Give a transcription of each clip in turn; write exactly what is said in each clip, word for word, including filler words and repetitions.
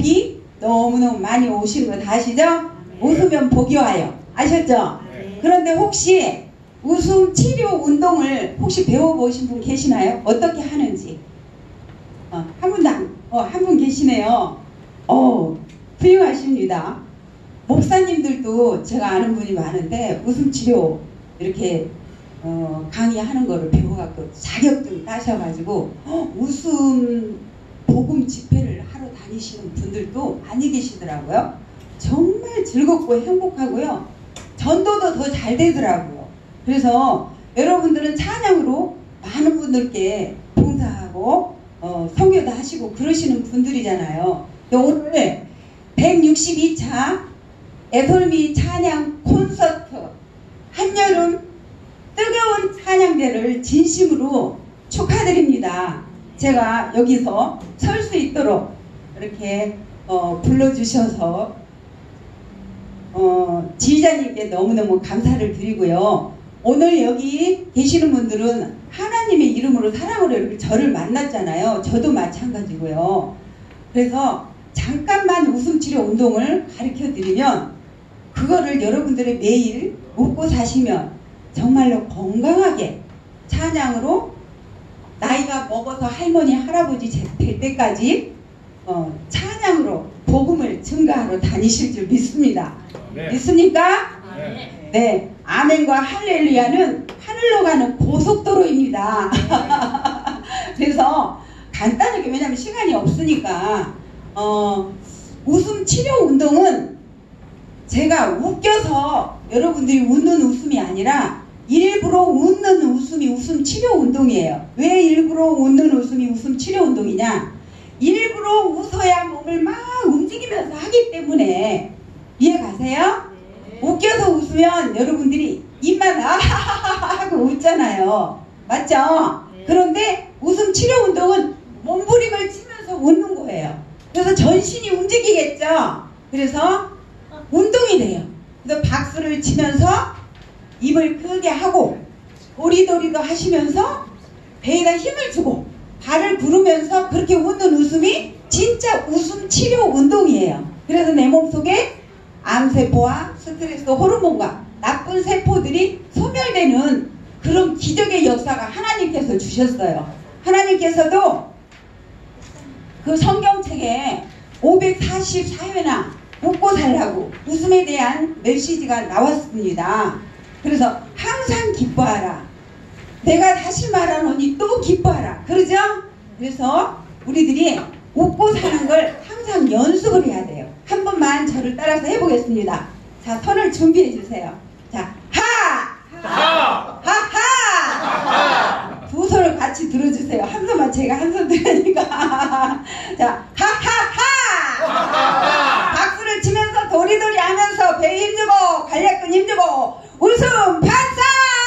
복이 너무너무 많이 오시는 거 다 아시죠? 웃으면 복이 와요. 아셨죠? 그런데 혹시 웃음 치료 운동을 혹시 배워보신 분 계시나요? 어떻게 하는지? 어, 한 분도 안, 어, 한 분 계시네요. 어, 훌륭하십니다. 목사님들도 제가 아는 분이 많은데 웃음 치료 이렇게 어, 강의하는 거를 배워갖고 자격증 따셔가지고 어, 웃음 복음 집회를 하러 다니시는 분들도 많이 계시더라고요. 정말 즐겁고 행복하고요. 전도도 더 잘 되더라고요. 그래서 여러분들은 찬양으로 많은 분들께 봉사하고 어, 선교도 하시고 그러시는 분들이잖아요. 오늘 백육십이 차 애솔미 찬양 콘서트 한여름 뜨거운 찬양대를 진심으로 축하드립니다. 제가 여기서 설 수 있도록 이렇게 어, 불러주셔서 어, 지휘자님께 너무너무 감사를 드리고요. 오늘 여기 계시는 분들은 하나님의 이름으로 사랑으로 이렇게 저를 만났잖아요. 저도 마찬가지고요. 그래서 잠깐만 웃음치료 운동을 가르쳐 드리면 그거를 여러분들이 매일 웃고 사시면 정말로 건강하게 찬양으로 나이가 먹어서 할머니 할아버지 될 때까지 어, 찬양으로 복음을 증가하러 다니실 줄 믿습니다. 네. 믿습니까? 네. 네. 아멘과 할렐루야는 하늘로 가는 고속도로입니다. 그래서 간단하게, 왜냐하면 시간이 없으니까 어, 웃음 치료 운동은 제가 웃겨서 여러분들이 웃는 웃음이 아니라 일부러 웃는 웃음이 웃음 치료 운동이에요. 왜 일부러 웃는 웃음이 웃음 치료 운동이냐? 일부러 웃어야 몸을 막 움직이면서 하기 때문에. 이해 가세요? 네. 웃겨서 웃으면 여러분들이 입만 아하하하 하고 웃잖아요. 맞죠? 네. 그런데 웃음 치료 운동은 몸부림을 치면서 웃는 거예요. 그래서 전신이 움직이겠죠? 그래서 운동이 돼요. 그래서 박수를 치면서 입을 크게 하고 도리도리도 하시면서 배에다 힘을 주고 발을 부르면서 그렇게 웃는 웃음이 진짜 웃음 치료 운동이에요. 그래서 내 몸속에 암세포와 스트레스 호르몬과 나쁜 세포들이 소멸되는 그런 기적의 역사가 하나님께서 주셨어요. 하나님께서도 그 성경책에 오백사십사 회나 웃고 살라고 웃음에 대한 메시지가 나왔습니다. 그래서 항상 기뻐하라. 내가 다시 말하노니 또 기뻐하라. 그러죠? 그래서 우리들이 웃고 사는 걸 항상 연습을 해야 돼요. 한 번만 저를 따라서 해보겠습니다. 자, 손을 준비해 주세요. 자, 하! 하! 하하! 하하! 두 손을 같이 들어주세요. 한 손만 제가 한 손 들으니까. 자, 하하하! 하하하! 박수를 치면서 도리도리 하면서 배에 힘주고 관략근 힘주고 웃음 반사!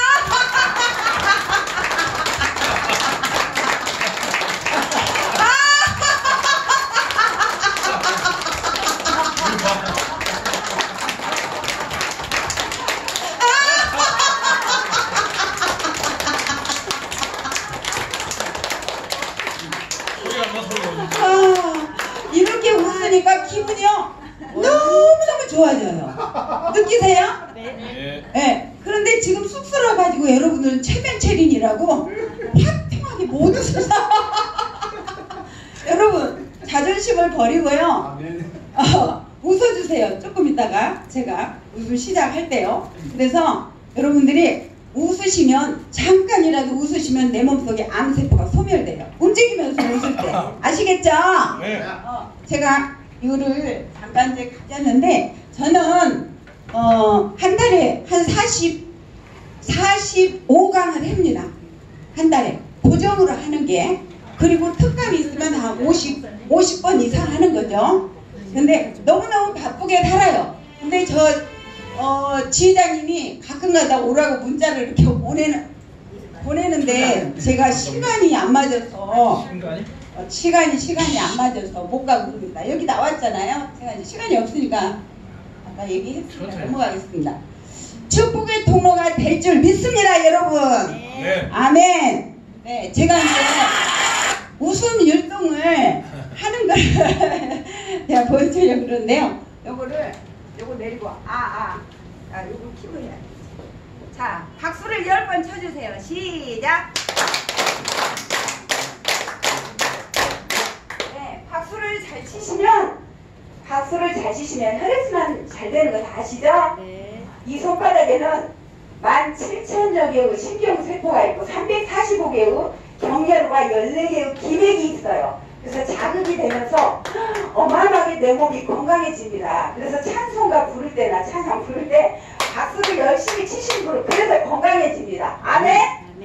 이렇게 웃으니까 기분이요 너무너무 좋아져요. 느끼세요? 네. 네. 그런데 지금 쑥스러워가지고 여러분들은 체면체린이라고 화통하게 못 웃어서 여러분 자존심을 버리고요. 어, 웃어주세요. 조금 있다가 제가 웃음 시작할 때요. 그래서 여러분들이 웃으시면 잠깐이라도 웃으시면 내 몸속에 암세포가 소멸돼요. 움직이면서 웃을 때. 아시겠죠? 네. 어, 제가 이거를 잠깐 이제 가졌는데 저는 어, 한 달에 한 사십, 사십오 강을 합니다. 한 달에 고정으로 하는 게. 그리고 특강이 있으면 한 오십, 오십 번 이상 하는 거죠. 근데 너무너무 바쁘게 살아요. 근데 저 어, 지휘자님이 가끔가다 오라고 문자를 이렇게 보내는, 보내는데 제가 시간이 안 맞아서 어, 시간이 시간이 안 맞아서 못 가고 그럽니다. 여기 나왔잖아요. 제가 이제 시간이 없으니까 아까 얘기했으니까 넘어가겠습니다. 축복의 통로가 될 줄 믿습니다, 여러분. 네. 아멘. 네, 제가 이제 웃음 율동을 하는 걸 제가 보여주려고 그러는데요. 요거를 요거 내리고 아아 아, 아, 요거 키고 해야 돼. 자, 박수를 열 번 쳐주세요. 시작. 네, 박수를 잘 치시면 박수를 잘 치시면 혈액순환 잘 되는 거 다 아시죠? 네. 이 손바닥에는 만 칠천여 개의 신경세포가 있고 삼백사십오 개의 경혈과 열네 개의 기맥이 있어요. 그래서 자극이 되면서 어마어마하게 내 몸이 건강해집니다. 그래서 찬송가 부를 때나 찬양 부를 때 박수를 열심히 치시는 분은 그래서 건강해집니다. 아멘?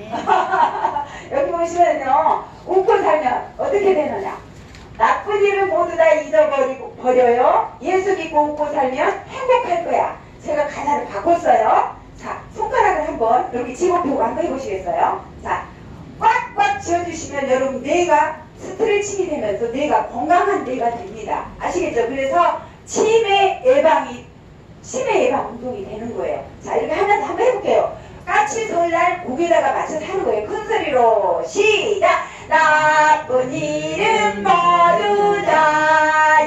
여기 보시면요. 웃고 살면 어떻게 되느냐. 나쁜 일을 모두 다 잊어버리고 버려요. 예수 믿고 웃고 살면 행복할 거야. 제가 가사를 바꿨어요. 자, 손가락을 한번 여기 집어펴고 한번 해보시겠어요? 자, 꽉꽉 쥐어주시면 여러분 뇌가 스트레칭이 되면서 뇌가 건강한 뇌가 됩니다. 아시겠죠? 그래서 치매 예방이 치매 예방 운동이 되는 거예요. 자, 이렇게 하면서 한번 해볼게요. 까치 설날 고개다가 맞춰서 하는 거예요. 큰 소리로 시작! 나쁜 일은 모두 다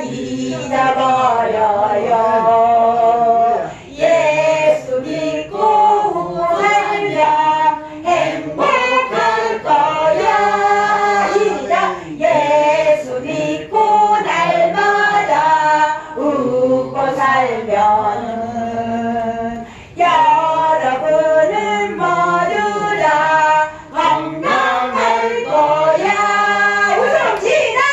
잊어버려요. 예수 믿고 살면 행복할 거야. 시작! 예수 믿고 날마다 웃고 살면 여러분은 모두 다 건강할 거야. 웃음 지나가.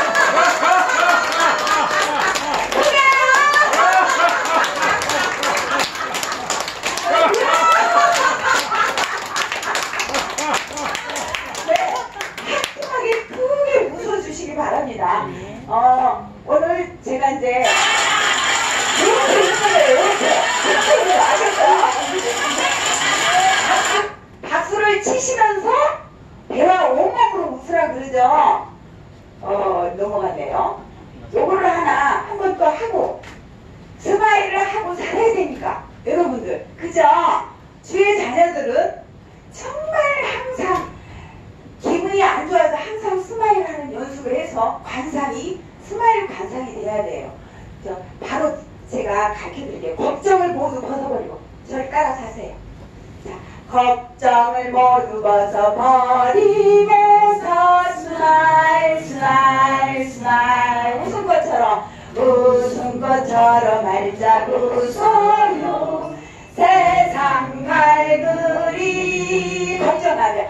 네, 하게 크게 웃어주시기 바랍니다. 어, 오늘 제가 이제 박수를 치시면서 배와 온몸으로 웃으라 그러죠. 어, 넘어갔네요. 요거를 하나 한 번 또 하고 스마일을 하고 살아야 되니까 여러분들, 그죠? 주의 자녀들은 정말 항상 기분이 안 좋아서 항상 스마일 하는 연습을 해서 관상이 스마일 관상이 돼야 돼요. 저 바로 제가 가르쳐드릴게요. 걱정을 모두 벗어버리고 저를 따라서 하세요. 자, 걱정을 모두 벗어버리고서 스마일 스마일 스마일 웃은 것처럼 웃은 것처럼 말짝 웃어요. 세상 말들이 걱정하면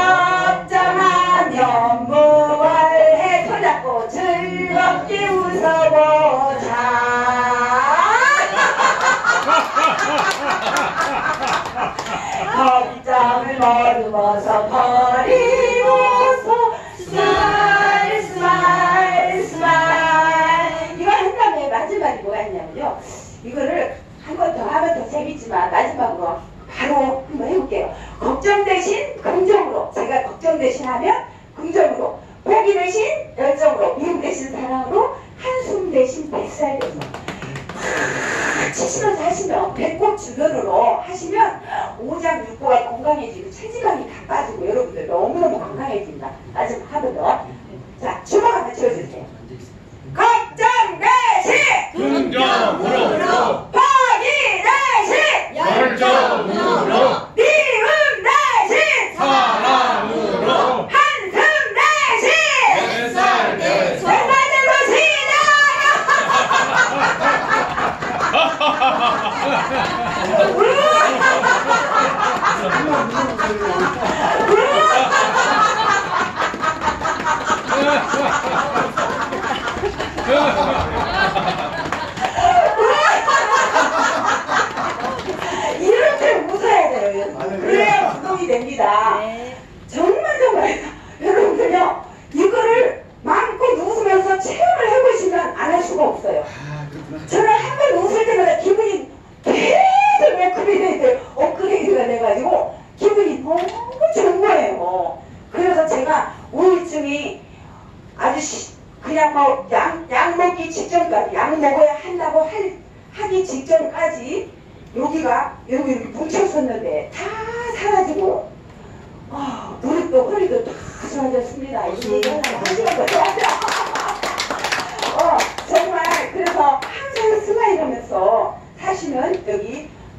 걱정하면 무얼해. 손잡고 즐겁게 웃어보자. 걱정을 모두 벗어버리고서 스마일 스마일 스마일. 이거 한 다음에 마지막이 뭐가 있냐면요, 이거를 한 번 더 하면 더 재밌지만 마지막으로 바로 한번 해볼게요. 걱정 대신 긍정으로. 제가 걱정 대신 하면 긍정으로, 포기 대신 열정으로, 미움 대신 사랑으로, 한숨 대신 뱃살 대신. 치시면서 하시면 배꼽 주변으로 하시면 오장육부가 건강해지고 체지방이 다 빠지고 여러분들 너무너무 건강해집니다. 마지막 한 번 더. 자, 주먹 한번 치워주세요. 걱정 대신 긍정으로, 포기 대신 열정으로, 미움 대신 사랑으로, 한숨 대신 뱃살 대신 뱃살대로 시작! 이렇게 웃어야 돼요. 그래야 운동이 됩니다. 정말 정말 여러분들요, 이거를 마음껏 웃으면서 체험을 해보시면 안 할 수가 없어요. 저는 한 번 웃을 때마다 기분이 계속 업그레이드, 업그레이드가 돼가지고 기분이 너무 좋은 거예요. 그래서 제가 우울증이 아주 시, 그냥 뭐 약, 약 먹기 직전까지, 약 먹어야 한다고 할, 하기 직전까지 여기가 여기 이렇게 뭉쳤었는데 다 사라지고, 아, 무릎도 허리도 다 좋아졌습니다. 이 얘기 하나 하시는 거죠? 어, 정말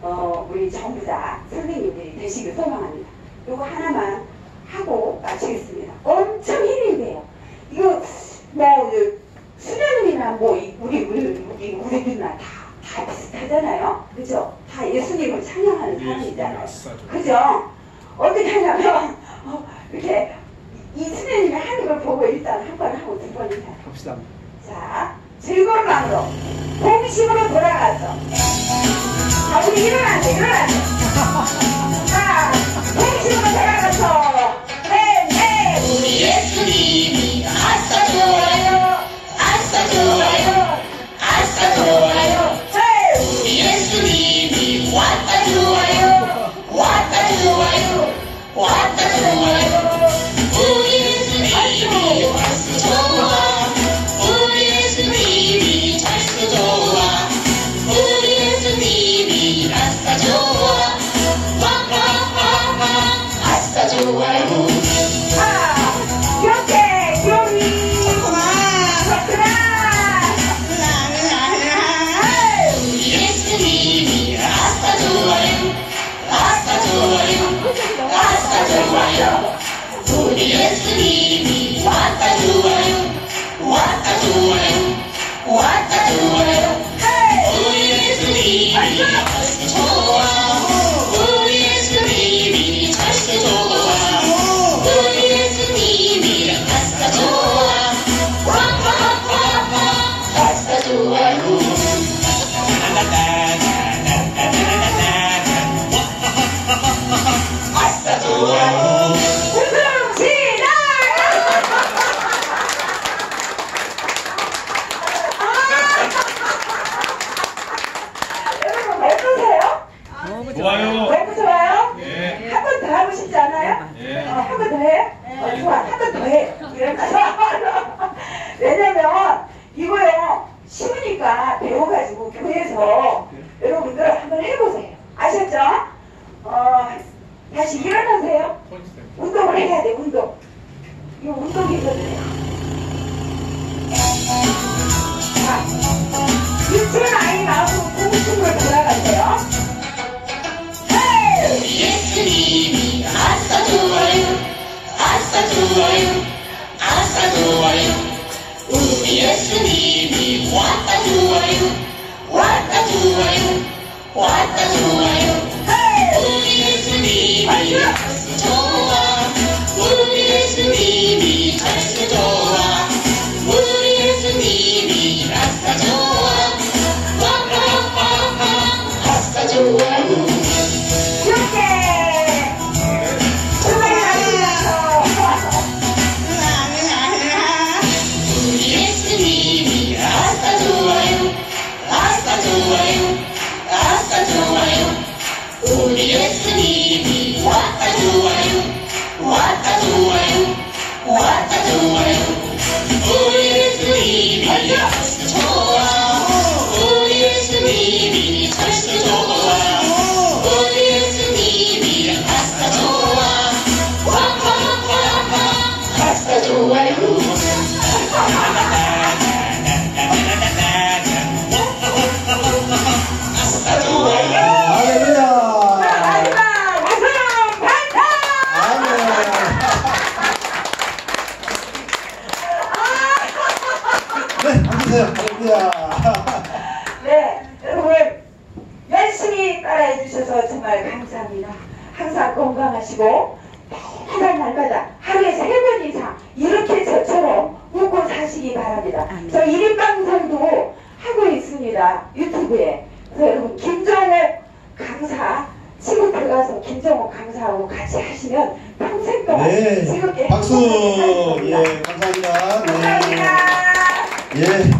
어, 우리 정부자 선생님들이 되시길 소망합니다. 요거 하나만 하고 마치겠습니다. 엄청 힘이 돼요. 이거 뭐 수련이나 뭐 우리 우리 우리 우리들이나 다, 다 비슷하잖아요. 그죠? 다 예수님을 찬양하는 사람이잖아요. 그죠? 어떻게 하냐면 어, 이렇게 이 수련님이 하는 걸 보고 일단 한 번 하고 두 번 해요. 합시다. 자, 즐거운 마음으로 공식으로 돌아가서 자, 우리 일어나자, 일어나자. 자, 공식으로 돌아가서 네, 네. 우리 예수님이 아싸 좋아요 아싸 좋아요 아싸 좋아요 네. 우리 예수님이 왔다 좋아요 왔다 좋아요 왔다 좋아요 우리 예수님이 왔어 좋아 우리 예수님이 잘써 좋아 우리 예수님이 아싸 좋아 와와와와 아싸 좋아요 아, 이렇게 기억이 좋구나. 우리 예수님이 아싸 좋아요 아싸 좋아요 아싸 좋아요 우리 예수님이 왔다 좋아요 왔다 좋아요 왔다 좋아요 우리 예수님이 잘써 좋아 우리 예수님이 잘써 좋아 우리 예수님이 아싸 좋아 와와와와 아싸 좋아요 아싸 좋아요 웃음 시작! 여러분 어떠세요? 좋아요. 너무 좋아요? 예. 한 번 더 하고 싶지 않아요? 예. 어, 한 번 더 해? 어, 좋아. 한 번 더 해. 이러면서. 왜냐면, 이거요, 쉬우니까 배워가지고 교회에서 여러분들 한번 해보세요. 아셨죠? 어, 다시 일어나세요. 운동을 해야 돼, 운동. 이거 운동이거든요. 자, 유치원 아이 나오고 공식으로 돌아가세요. 헤이! 우리 예수님이 아싸 좋아요 아싸 좋아요 아싸 좋아요 우리 예수님이 왔다 좋아요 왔다 좋아요 왔다 좋아요 우리 예수님이 잘써 좋아 우리 예수님이 잘써 좋아 우리 예수님이 아싸 좋아 와와와와 아싸 좋아요 이렇게 주말에 다니면서 우리 예수님이 아싸 좋아요 아싸 좋아요 아싸 좋아요 우리 예수님이 왔다 좋아요 왔다 좋아요 왔다 좋아요 우리 예수님이 잘써 좋아 우리 예수님이 잘써 좋아 우리 예수님이 아싸 좋아 와와와와 아싸 좋아요 아싸 좋아요 할렐루야. 마지막 웃음 반짝! 아멘. 네, 앉으세요. 할렐루야. 네, 여러분 열심히 따라해 주셔서 정말 감사합니다. 항상 건강하시고 매일 날마다 하루에 세 번 이상 이렇게 저처럼 웃고 사시기 바랍니다. 저 일 인 방송도 하고 있습니다. 유튜브에. 그래서 여러분 김정호 강사 친구 들어가서 김정호 강사하고 같이 하시면 평생 동안 네. 즐겁게 박수. 행복하게 살 겁니다. 예, 감사합니다. 네. 감사합니다. 예.